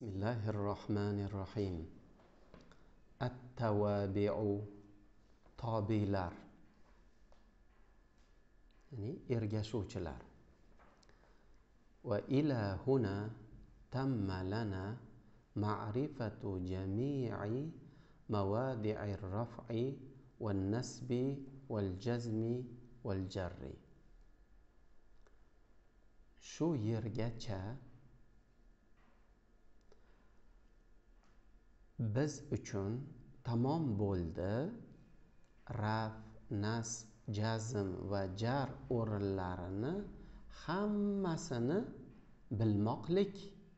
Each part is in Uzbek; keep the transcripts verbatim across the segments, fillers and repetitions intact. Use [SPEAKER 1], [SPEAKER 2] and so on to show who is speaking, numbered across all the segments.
[SPEAKER 1] Bismillahirrohmanirrohim. At-tawabi'u, tobilar, ya'ni ergashuvchilar. Wa ila huna tamma lana ma'rifatu jami'i mawadi'ir raf'i wan nasbi wal jazmi wal jarri. Shu yergacha biz uchun tamom bo'ldi raf, nasb, jazm va jar o'rinlarini hammasini bilmoqlik.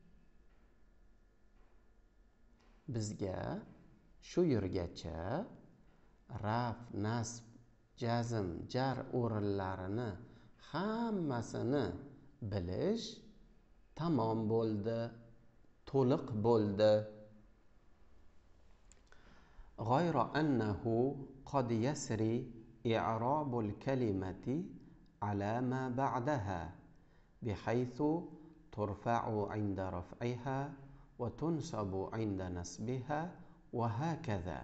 [SPEAKER 1] Bizga shu yergacha raf, nasb, jazm, jar o'rinlarini hammasini bilish tamom bo'ldi, to'liq bo'ldi. غير أنه قد يسري إعراب الكلمة على ما بعدها بحيث ترفع عند رفعها وتنصب عند نصبها وهكذا.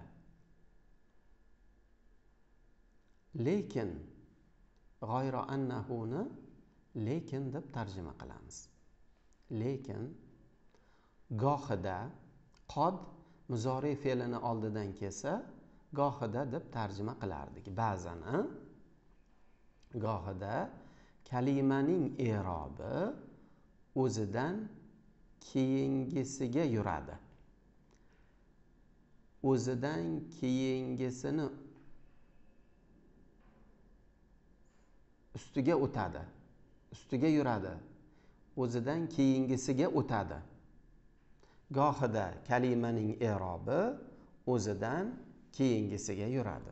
[SPEAKER 1] لكن غير أنه لكن deb tarjima qilamiz. Lekin gohida qod muzori fe'lini oldidan kelsa, gohida deb tarjima qilardik. Ba'zan a? gohida kalimaning i'robi o'zidan keyingisiga yuradi. O'zidan keyingisini ustiga o'tadi. Ustiga yuradi. O'zidan keyingisiga o'tadi. Gohida kalimaning i'robi o'zidan keyingisiga yuradi.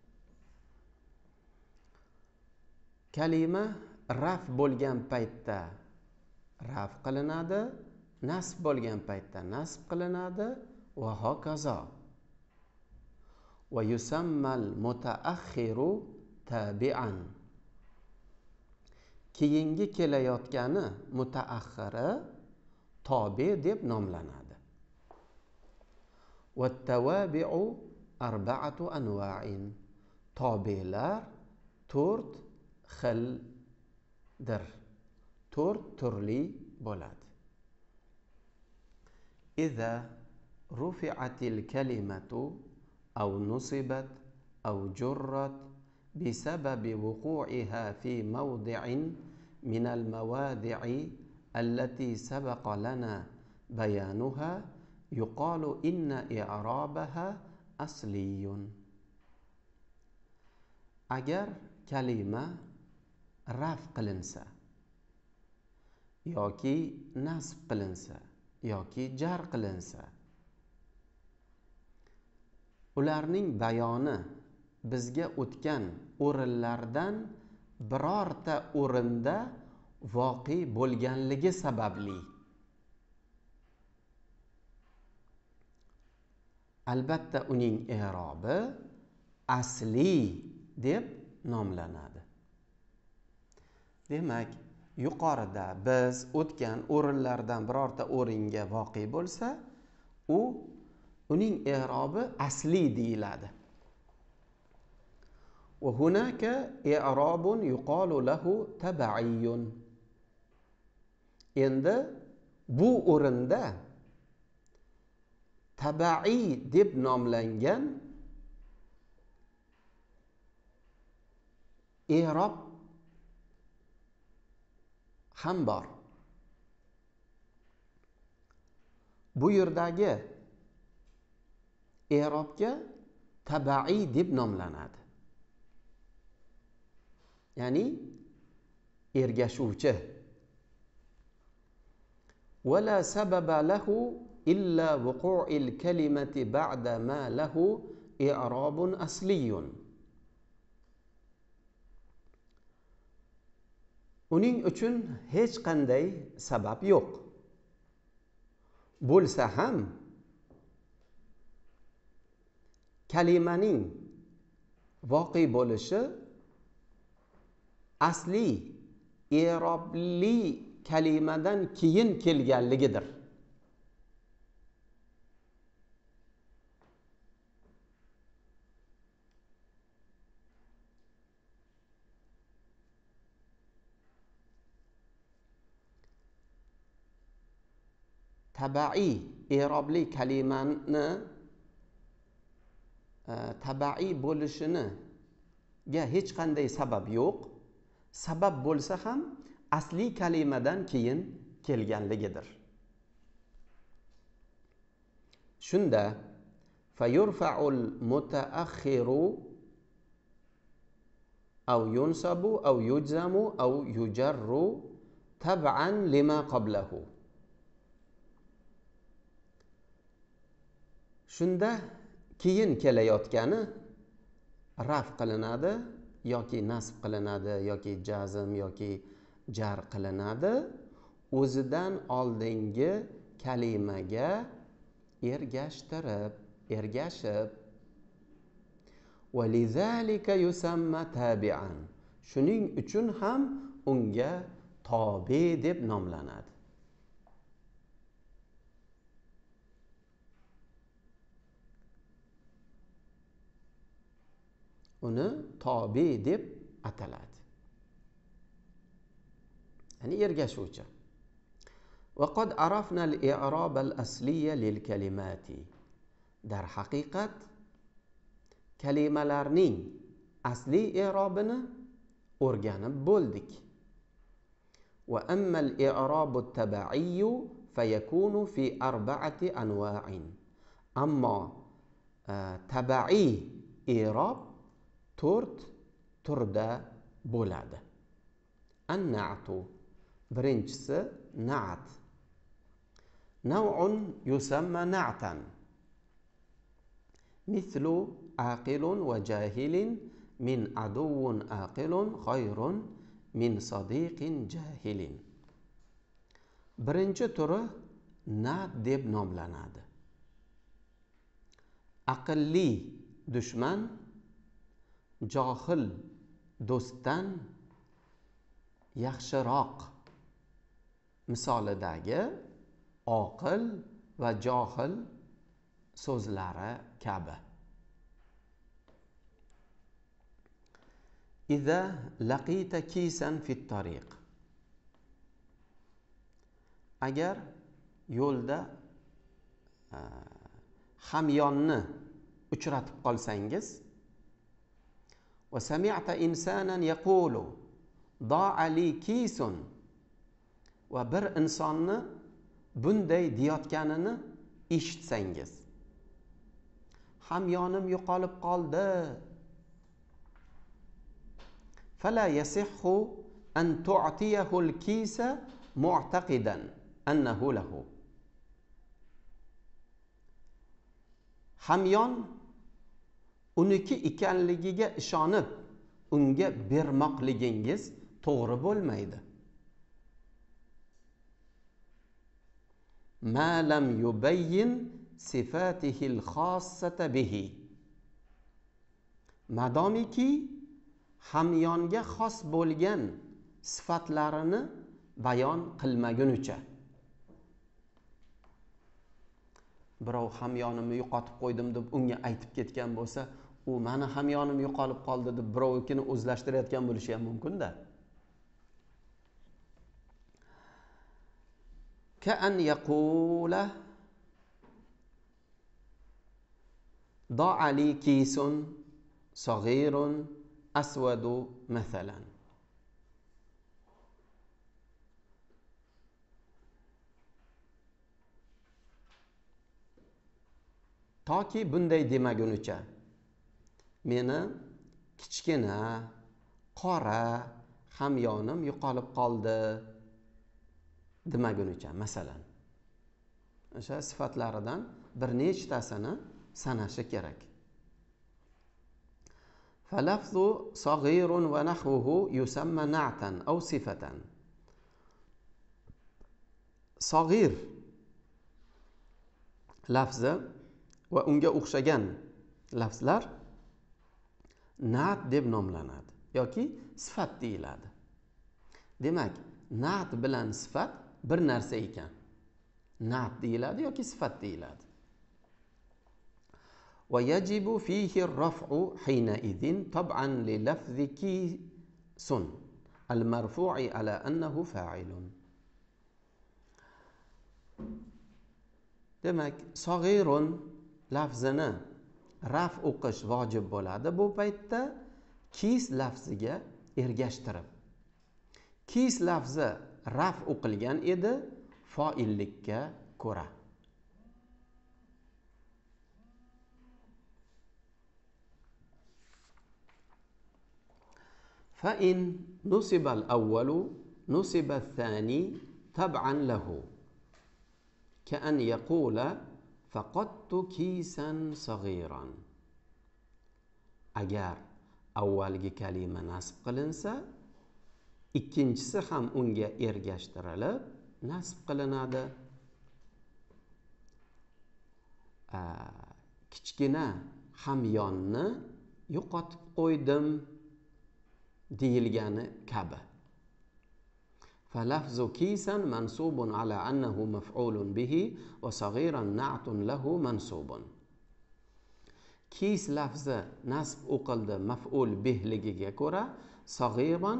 [SPEAKER 1] Kalima raf bo'lgan paytda raf qilinadi, nasb bo'lgan paytda nasb qilinadi va hokazo. Va yusammal mutaakhiru tabi'an. Keyingi kelayotgani mutaakhiri tobi deb nomlanadi. Wat-tawabi'u arba'atu anwa'in. Tobilar to'rt xildir. To'rt turli bo'ladi. Iza rufi'atil kalimatu aw nusibat aw jurrat bisababi wuqu'iha fi mawdi'in min al-mawadi'i allati sabaqa lana bayanuha yuqalu inna i'rabaha asliyun. Agar kalima raf qilinsa yoki nasb qilinsa yoki jar qilinsa, ularning bayoni bizga o'tgan o'rinlardan birorta o'rinda voqi bo'lganligi sababli, albatta uning i'robi asli deb nomlanadi. Demak, yuqorida biz o'tgan o'rinlardan birorta o'ringa voqi bo'lsa, u uning i'robi asli deyiladi. Wa hunaka i'rabun yuqalu lahu tabi'iyyun. Endi bu o'rinda tabi'i deb nomlangan i'rob ham bor. Bu yerdagi i'robga tabi'i deb nomlanadi. Ya'ni ergashuvchi. Wala sababa lahu illa wuqu'il kalimati ba'da ma lahu i'rabun asliyun. Uning uchun hech qanday sabab yo'q. Bo'lsa ham kalimaning voqi bo'lishi asli i'robli kalimadan keyin kelganligidir. tabiiy i'robli kalimani tabiiy bo'lishini ga hech qanday sabab yo'q. Sabab bo'lsa ham asli kalimadan keyin kelganligidir. Shunda fayurfa'ul mutaakhiru aw yunsabu aw yujzamu aw yujarru tab'an lima qablahu. Shunda keyin kelayotgani raf qilinadi yoki nasb qilinadi yoki jazm yoki jar qilinadi o'zidan oldingi kalimaga ergashtirib, ergashib. Walizalika yusamma tabi'an. Shuning uchun ham unga tobe deb nomlanadi. Uni tobe deb ataladi. Ya'ni ergashuvchi. وقد عرفنا الإعراب الأصلي للكلمات. Dar haqiqat kalimalarning asli i'robini o'rganib bo'ldik. Wa amma al-i'rabu at-tabi'i fayakunu fi arba'ati anwa'in. Ammo tabiiy i'rob to'rt turda bo'ladi. An-na'tu. Birinchisi na'at. Naw'un yusamma na'tan. Mithlu aqilun wa jahilin min aduwwun aqilun khayrun min sadiqin jahilin. Birinchi turi na'at deb nomlanadi. Aqlli dushman johil do'stdan yaxshiroq. Misolidagi oqil va johil so'zlari kabi. Iza laqita kisan fit tariq. Agar yo'lda hamyonni uchratib qolsangiz va sami'ta insanan yaqulu da'a li kisun, va bir insonni bunday deyotganini eshitsangiz, hamyonim yo'qolib qoldi, fala yasihhu an tu'tiyahu al-kisa mu'taqidan annahu lahu. Hamyon uniki ekanligiga ishonib unga bermoqligingiz to'g'ri bo'lmaydi. Ma lam yubayyin sifatihil khassata bihi. Madomiki hamyonga xos bo'lgan sifatlarini bayon qilmagunicha. Birov hamyonimni yo'qotib qo'ydim deb unga aytib ketgan bo'lsa, u mani hamyonim yo'qolib qoldi deb birovnikini o'zlashtirayotgan bo'lishi ham mumkin-da. Ka'an yaqula da'a li kisun saghirun aswadu mathalan. Toki bunday demagunicha, meni kichkina, qora hamyonim yo'qolib qoldi demagunicha, masalan. O'sha sifatlaridan bir nechtasini sanashi kerak. Falafzu saghirun va nahvuhu yusamma na'tan aw sifatan. Saghir lafzi va unga o'xshagan lafzlar na'at deb nomlanadi yoki sifat deyiladi. Demak, na'at bilan sifat bir narsa ekan. Na'at deyiladi yoki sifat deyiladi. Wa yajibu fihi ar-raf'u hina idhin tab'an li lafzi kisun al-marfu'i ala annahu fa'ilun. demak sag'irun lafzini raf o'qish vojib bo'ladi bu paytda kis lafziga ergashtirib. Kis lafzi raf o'qilgan edi foillikka ko'ra. فإن نصب الأول نصب الثاني تبعا له كأن يقول فقدت كيسا صغيرا. agar avvalgi kalima nasb qilinsa ikkinchisi ham unga ergashtirilib nasb qilinadi. Kichkina hamyonni yo'qotib qo'ydim deyilgani kabi. فلفظ كيسا منصوب على أنه مفعول به وصغيرا نعت له منصوب. كيس لفظ نصب o'qildi maf'ul bihligiga ko'ra, sag'iran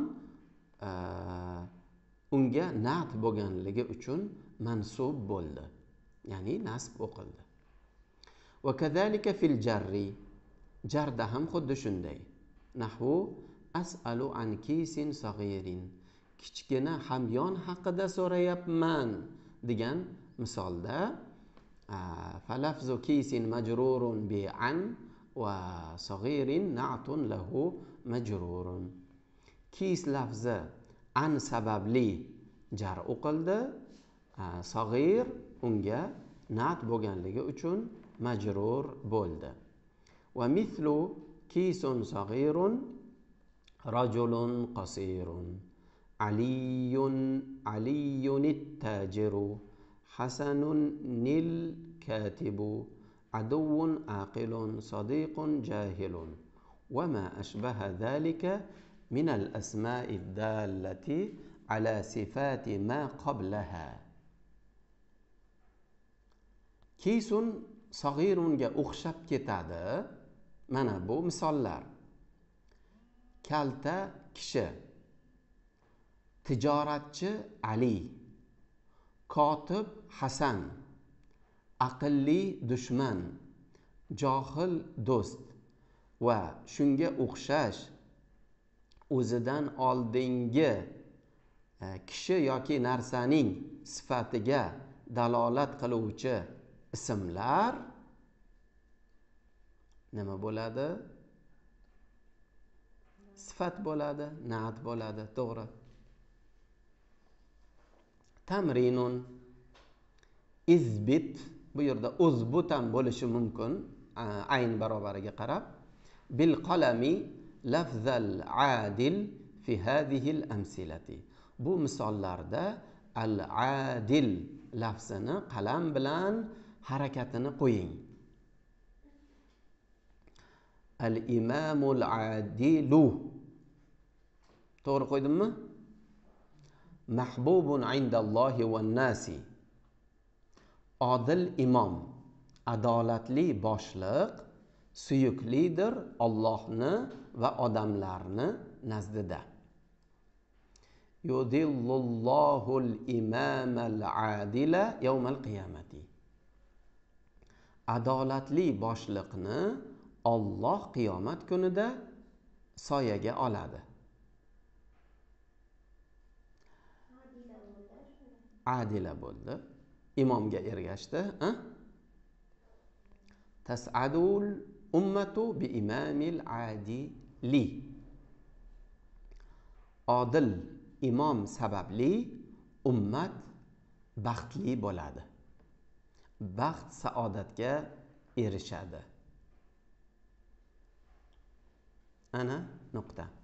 [SPEAKER 1] unga na't bo'lganligi uchun mansub bo'ldi, ya'ni nasb o'qildi. وكذلك في الجر jarda ham xuddi shunday. Nahvu as'alu an kisin sag'irin, kichkina hamyon haqida so'rayapman degan misolda falafzu kisin majrurun bi an va sag'irin na'tun lahu majrurun. Kis lafzi an sababli jar o'qildi, sag'ir unga na't bo'lganligi uchun majrur bo'ldi. Va mithlu kisun sag'irun rajulun qasirun aliyun aliyun at-tajiru hasanun nil katibu aduwwun aqilun sadiqun jahilun wa ma ashbaha dhalika min al-asma'i ad-dallati ala sifati ma qablaha. Kisun sag'irunga o'xshab ketadi. Mana bu misollar. Kalta kishi, tijoratchi Ali, kotib Hasan, aqlli dushman, johil do'st va shunga o'xshash o'zidan oldingi kishi yoki narsaning sifatiga dalolat qiluvchi ismlar nima bo'ladi? Sifat bo'ladi, na'at bo'ladi, to'g'ri. Tamrinun izbit, bu yerda uzbut ham bo'lishi mumkin, ayn barobariga qarab. Bil qalami lafzal adil fi hadhihi al amsilati. Bu misollarda al adil lafzini qalam bilan harakatini qo'ying. Al imamul adilu, to'g'ri qo'ydimmi? Mahbubun indallohi wan nasi, odil imom, adolatli boshliq, suyuklidir Allohni va odamlarni nazdida. Yudillullohul imamal adila yawmal qiyamati. Adolatli boshliqni Alloh qiyomat kunida soyaga oladi. Adila bo'ldi. Imomga ergashdi. Tas'adul ummatu bi imamil adili. Odil imom sababli ummat baxtli bo'ladi. Baxt saodatga erishadi. Ana nuqta.